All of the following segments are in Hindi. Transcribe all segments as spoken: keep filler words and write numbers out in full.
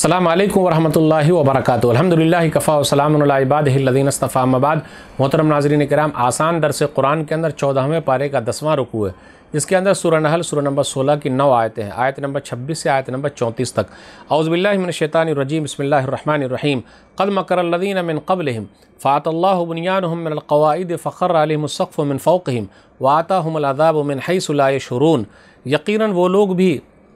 अस्सलामु अलैकुम वरहमतुल्लाहि वबरकातुहू। अल्हम्दुलिल्लाहि कफ़ा व सलामुन अला इबादिहि अल्लज़ीना इस्तफ़ा, अम्मा बाद। मोहतरम नाज़रीन किराम, आसान दर्स कुरान के अंदर चौदहवें पारे का दसवां रुकू है। इसके अंदर सूरह नहल सूरह नंबर सोलह की नौ आयतें हैं, आयत नंबर छब्बीस से आयत नंबर चौंतीस तक। औज़ु बिल्लाहि मिनश शैतानिर रजीम, बिस्मिल्लाहिर रहमानिर रहीम। क़द मकरल लज़ीना मिन क़ब्लिहिम फ़अतल्लाहु बुनियानहुम मिनल क़वाइद फ़ख़र्र अलैहिमुस सक़्फ़ु मिन फ़ौक़िहिम व आताहुमुल अज़ाबु मिन हैसु ला यशऊरून। यकीनन वो लोग भी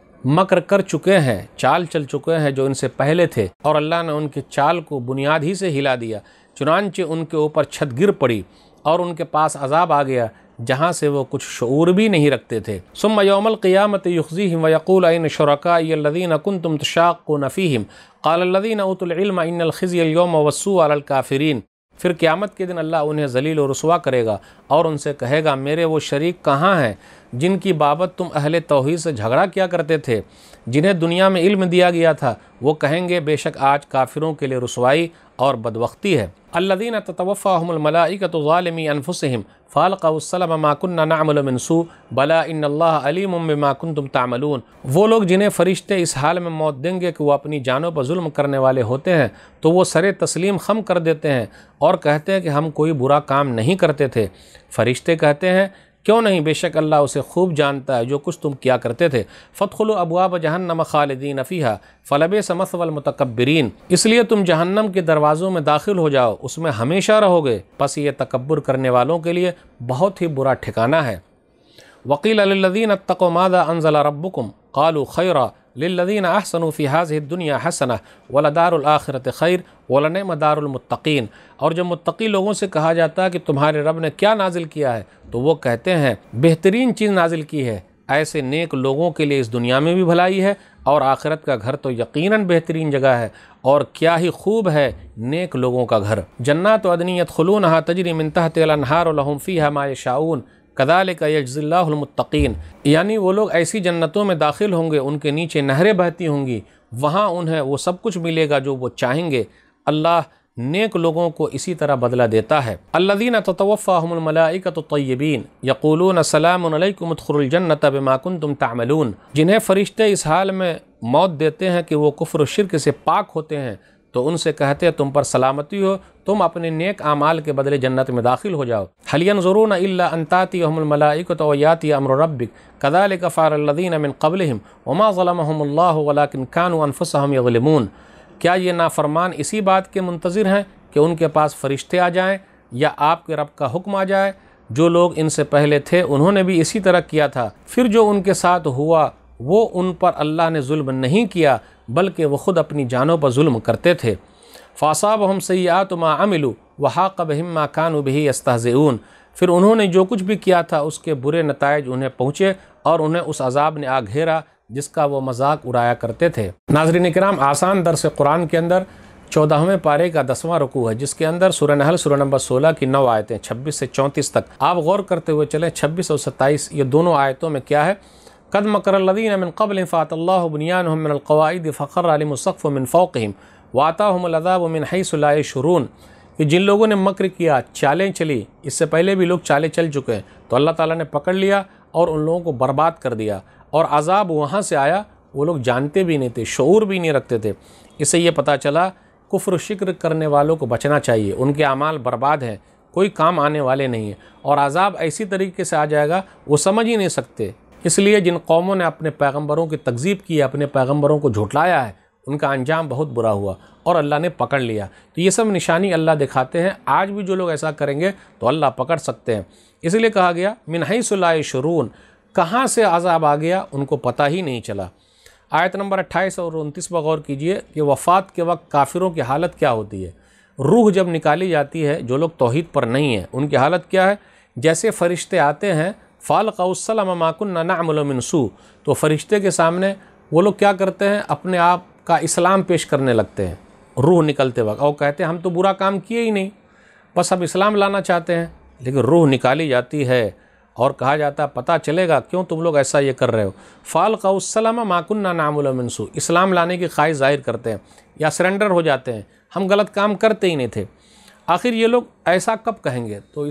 मकर कर चुके हैं, चाल चल चुके हैं जो इनसे पहले थे, और अल्लाह ने उनकी चाल को बुनियाद ही से हिला दिया। चुनांचे उनके ऊपर छत गिर पड़ी और उनके पास अजाब आ गया जहाँ से वो कुछ शऊर भी नहीं रखते थे। सुम्मा यौमल क़ियामति युख़ज़ीहिम व यक़ूलु अय्न शुरकाई अल्लज़ीना कुन्तुम तुशाक़्क़ूना फ़ीहिम क़ाल अल्लज़ीना ऊतुल इल्म इन्नल ख़िज़्य अल-यौम वस्सूअ अलल काफ़िरीन। फिर क़यामत के दिन अल्लाह उन्हें ज़लील और रुसवा करेगा और उनसे कहेगा, मेरे वो शरीक कहाँ हैं जिनकी बाबत तुम अहले तौहीद से झगड़ा किया करते थे, जिन्हें दुनिया में इल्म दिया गया था। वो कहेंगे, बेशक आज काफिरों के लिए रुसवाई और बदबख्ती है। अल्लज़ीना ततवफ़्फ़ाहुमुल मलाइकतु ज़ालिमी अनफुसिहिम फ़अल्क़ौस्सलम मा कुन्ना नअमलु मिन सू बला इन्नल्लाह अलीमुम बिमा कुन्तुम तामलून। वो लोग जिन्हें फ़रिश्ते इस हाल में मौत देंगे कि वो अपनी जानों पर जुल्म करने वाले होते हैं, तो वो सरे तस्लीम खम कर देते हैं और कहते हैं कि हम कोई बुरा काम नहीं करते थे। फ़रिश्ते कहते हैं, क्यों नहीं, बेशक अल्लाह उसे खूब जानता है जो कुछ तुम किया करते थे। फ़दख़ुलू अबवाब जहन्नम ख़ालिदीन फ़ीहा फ़लबिअस मस्वल मुतकब्बिरीन। इसलिए तुम जहन्नम के दरवाज़ों में दाखिल हो जाओ, उसमें हमेशा रहोगे, बस ये तकब्बुर करने वालों के लिए बहुत ही बुरा ठिकाना है। वक़ील लिल्लज़ीना इत्तक़ू माज़ा अंज़ला रब्बुकुम क़ालू खैरा लिल्लज़ीना अहसनू फ़ी हाज़िहि दुनिया हसना वलदारुल आखिरति खैर वलनिअम दारुल मुत्तक़ीन। और जब मुत्तक़ी लोगों से कहा जाता है कि तुम्हारे रब ने क्या नाजिल किया है, तो वो कहते हैं, बेहतरीन चीज़ नाजिल की है। ऐसे नेक लोगों के लिए इस दुनिया में भी भलाई है और आखिरत का घर तो यकीनन बेहतरीन जगह है। और क्या ही खूब है नेक लोगों का घर। जन्नात अदनी यदख़ुलूनहा तजरी मिन तहतिहल अनहार लहुम फ़ीहा मा यशाऊन कज़ालिका यजज़िल्लाहुल मुत्तक़ीन। यानी वो लोग ऐसी जन्नतों में दाखिल होंगे, उनके नीचे नहरें बहती होंगी, वहाँ उन्हें वो सब कुछ मिलेगा जो वो चाहेंगे। अल्लाह नेक लोगों को इसी तरह बदला देता है। अल्लज़ीना ततवफ़्फ़ाहुमुल मलाइकतु तय्यबीन यक़ूलून सलामुन अलैकुम उदख़ुलुल जन्नत बिमा कुन्तुम तामलून। जिन्हें फ़रिश्ते इस हाल में मौत देते हैं कि वो कुफ्र शिर्क से पाक होते हैं, तो उनसे कहते हैं, तुम पर सलामती हो, तुम अपने नेक आमाल के बदले जन्नत में दाखिल हो जाओ। हल यंज़ुरूना इल्ला अन तातियहुमुल मलाइकतु व यातिया अम्रु रब्बिक कज़ालिका फ़अलल लज़ीना मिन क़ब्लिहिम वमा ज़लमहुमुल्लाहु वलाकिन कानू अनफुसहुम यज़लिमून। क्या ये नाफरमान इसी बात के मुंतज़िर हैं कि उनके पास फ़रिश्ते आ जाएं या आपके रब का हुक्म आ जाए? जो लोग इनसे पहले थे उन्होंने भी इसी तरह किया था। फिर जो उनके साथ हुआ वो उन पर अल्लाह ने जुल्म नहीं किया, बल्कि वो ख़ुद अपनी जानों पर जुल्म करते थे। फ़असाबहुम सय्यिआतु मा अमिलू व हाक़ बिहिम मा कानू बिही यस्तहज़िऊन। फिर उन्होंने जो कुछ भी किया था उसके बुरे नताइज उन्हें पहुँचे और उन्हें उस अज़ाब ने आ घेरा जिसका वो मजाक उड़ाया करते थे। नाज़रीन किराम, आसान दर्स कुरान के अंदर चौदहवें पारे का दसवां रुकू है, जिसके अंदर सूरह नहल सूरह नंबर सोलह की नौ आयतें छब्बीस से चौंतीस तक। आप गौर करते हुए चलें, छब्बीस और सत्ताईस ये दोनों आयतों में क्या है। क़द मकरल लज़ीना मिन क़ब्लिहिम फ़अतल्लाहु बुनियानहुम मिनल क़वाइद फ़ख़र्र अलैहिमुस सक़्फ़ु मिन फ़ौक़िहिम व आताहुमुल अज़ाबु मिन हैसु ला यशऊरून। कि जिन लोगों ने मक्र किया, चालें चली, इससे पहले भी लोग चालें चल चुके हैं, तो अल्लाह ताला ने पकड़ लिया और उन लोगों को बर्बाद कर दिया, और अज़ाब वहाँ से आया, वो लोग जानते भी नहीं थे, शऊर भी नहीं रखते थे। इससे ये पता चला कुफ्र शिक्र करने वालों को बचना चाहिए, उनके अमाल बर्बाद हैं, कोई काम आने वाले नहीं हैं, और अज़ाब ऐसी तरीके से आ जाएगा वो समझ ही नहीं सकते। इसलिए जिन कौमों ने अपने पैगम्बरों की तकज़ीब की, अपने पैगम्बरों को झुटलाया है, उनका अंजाम बहुत बुरा हुआ और अल्लाह ने पकड़ लिया। तो ये सब निशानी अल्लाह दिखाते हैं। आज भी जो लोग ऐसा करेंगे तो अल्लाह पकड़ सकते हैं। इसलिए कहा गया मिन हैसु ला यशऊरून, कहाँ से अज़ाब आ गया उनको पता ही नहीं चला। आयत नंबर अट्ठाईस और उनतीस पर गौर कीजिए कि वफ़ात के वक्त काफिरों की हालत क्या होती है। रूह जब निकाली जाती है, जो लोग तौहीद पर नहीं हैं उनकी हालत क्या है। जैसे फ़रिश्ते आते हैं, फ़अल्क़ौस्सलम मा कुन्ना नअमलु मिन सू, तो फ़रिश्ते के सामने वो लोग क्या करते हैं, अपने आप का इस्लाम पेश करने लगते हैं रूह निकलते वक्त, और कहते हैं हम तो बुरा काम किए ही नहीं, बस अब इस्लाम लाना चाहते हैं। लेकिन रूह निकाली जाती है और कहा जाता है, पता चलेगा क्यों तुम लोग ऐसा ये कर रहे हो। फ़अल्क़ौस्सलम मा कुन्ना नअमलु मिन सू, इस्लाम लाने की ख्वाहिश ज़ाहिर करते हैं या सरेंडर हो जाते हैं, हम गलत काम करते ही नहीं थे। आखिर ये लोग ऐसा कब कहेंगे? तो इससे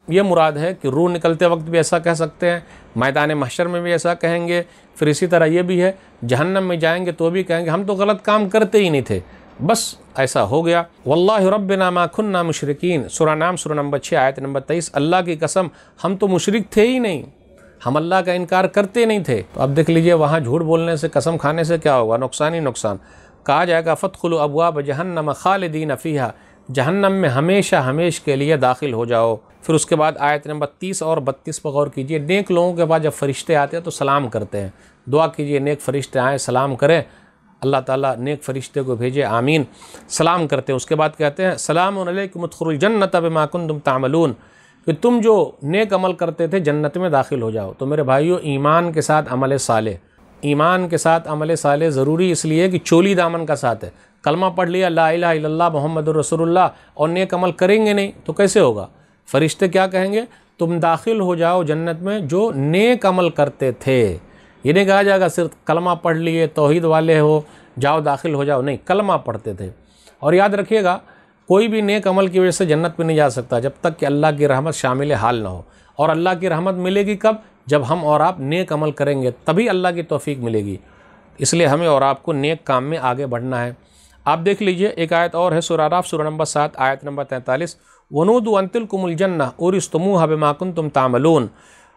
ये मुराद है कि रूह निकलते वक्त भी ऐसा कह सकते हैं, मैदान महशर में भी ऐसा कहेंगे। फिर इसी तरह ये भी है, जहन्नम में जाएंगे तो भी कहेंगे हम तो गलत काम करते ही नहीं थे, बस ऐसा हो गया। वल्लाहि रब्बिना मा कुन्ना मुशरिकीन, सूरह नाम सूरह नंबर छः आयत नंबर तेईस। अल्लाह की कसम हम तो मुशरिक थे ही नहीं, हम अल्लाह का इनकार करते नहीं थे। तो अब देख लीजिए वहाँ झूठ बोलने से, कसम खाने से क्या होगा? नुकसान ही नुकसान। कहा जाएगा फदखुलू अबवाब जहन्नम खालिदीन फ़ीहा, जहन्नम में हमेशा हमेश के लिए दाखिल हो जाओ। फिर उसके बाद आयत नंबर तीस और बत्तीस पर गौर कीजिए। नेक लोगों के पास जब फरिश्ते आते हैं तो सलाम करते हैं, दुआ कीजिए नेक फरिश्ते आएँ सलाम करें, अल्लाह ताला नेक फरिश्ते को भेजे, आमीन। सलाम करते हैं। उसके बाद कहते हैं सलामुन अलैकुम उदखुलुल जन्नत बिमा कुंतुम तामलून, कि तुम जो नेक अमल करते थे जन्नत में दाखिल हो जाओ। तो मेरे भाइयों, ईमान के साथ अमल साले, ईमान के साथ अमल साले ज़रूरी इसलिए कि चोली दामन का साथ है। कलमा पढ़ लिया ला इलाहा इल्लल्लाह मुहम्मदुर रसूलुल्लाह और नेक अमल करेंगे नहीं तो कैसे होगा? फरिश्ते क्या कहेंगे? तुम दाखिल हो जाओ जन्नत में जो नेक अमल करते थे। ये नहीं कहा जाएगा सिर्फ कलमा पढ़ लिए तौहीद वाले हो जाओ दाखिल हो जाओ, नहीं, कलमा पढ़ते थे। और याद रखिएगा कोई भी नेक अमल की वजह से जन्नत में नहीं जा सकता जब तक कि अल्लाह की रहमत शामिल हाल ना हो। और अल्लाह की रहमत मिलेगी कब? जब हम और आप नेक अमल करेंगे, तभी अल्लाह की तौफीक मिलेगी। इसलिए हमें और आपको नेक काम में आगे बढ़ना है। आप देख लीजिए एक आयत और है, सूरह राफ सूरह नंबर सात आयत नंबर तैंतालीस। वनूदु अन तिलकुमुल जन्नह उरिस्तुमूहा बिमा कुंतुम तामलून,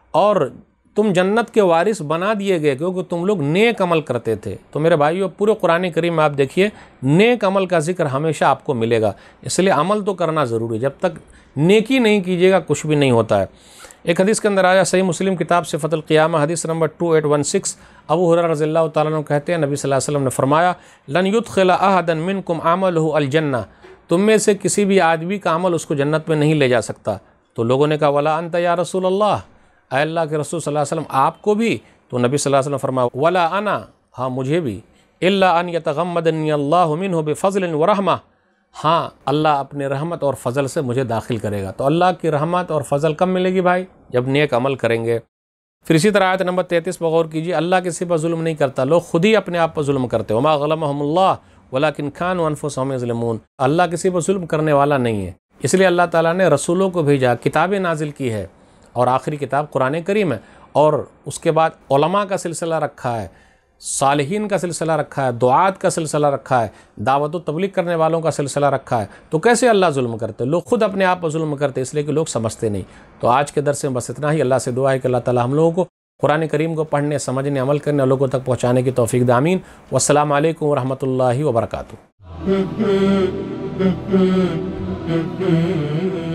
और तुम जन्नत के वारिस बना दिए गए क्योंकि तुम लोग नेक अमल करते थे। तो मेरे भाइयों, पूरे कुरान करीम में आप देखिए नेक अमल का जिक्र हमेशा आपको मिलेगा। इसलिए अमल तो करना ज़रूरी है, जब तक नेकी नहीं कीजिएगा कुछ भी नहीं होता है। एक हदीस के अंदर आया, सही मुस्लिम किताब से फ़तल क़ियामा हदीस number two eight one six, Abu Hurairah रज़ियल्लाहु ताला अन्हु कहते हैं नबी सल्लल्लाहु अलैहि वसल्लम ने फरमाया लन युदखिल अहदन मिनकुम अमलुहु अल जन्नह, तुम में से किसी भी आदमी का अमल उसको जन्नत में नहीं ले जा सकता। तो लोगों ने कहा वला अंत या रसूल अल्लाह, अल्लाह के रसूल सल्लल्लाहु अलैहि वसल्लम आपको भी? तो नबी सल्लल्लाहु अलैहि वसल्लम फरमाया वला अना, हाँ मुझे भी, इल्ला अन यतगम्मदनी अल्लाहु मिन्हु बिफज़लिन व रहमा, हाँ अल्लाह अपने रहमत और फ़ज़ल से मुझे दाखिल करेगा। तो अल्लाह की रहमत और फ़ज़ल कब मिलेगी भाई? जब नेक अमल करेंगे। फिर इसी तरह आयत नंबर तैंतीस पर गौर कीजिए, अल्लाह किसी पर जुल्म नहीं करता, लोग खुद ही अपने आप पर जुल्म करते हो। मा ग़लमहुमुल्लाह वलाकिन कानू अनफुसहुम यज़लिमून, अल्लाह किसी पर जुल्म करने वाला नहीं है। इसलिए अल्लाह ताला ने रसूलों को भेजा, किताबें नाजिल की है, और आखिरी किताब कुरान करीम है, और उसके बाद उलमा का सिलसिला रखा है, सालिहीन का सिलसिला रखा है, दुआत का सिलसिला रखा है, दावत व तबलीग करने वालों का सिलसिला रखा है। तो कैसे अल्लाह जुल्म करते? लोग खुद अपने आप पर जुल्म करते, इसलिए कि लोग समझते नहीं। तो आज के दर्स में बस इतना ही। अल्लाह से दुआ है कि अल्लाह ताला हम लोगों को कुरान करीम को पढ़ने, समझने, अमल करने और लोगों तक पहुँचाने की तौफीक दे। आमीन। वस्सलामु अलैकुम वरहमतुल्लाहि वबरकातुहू।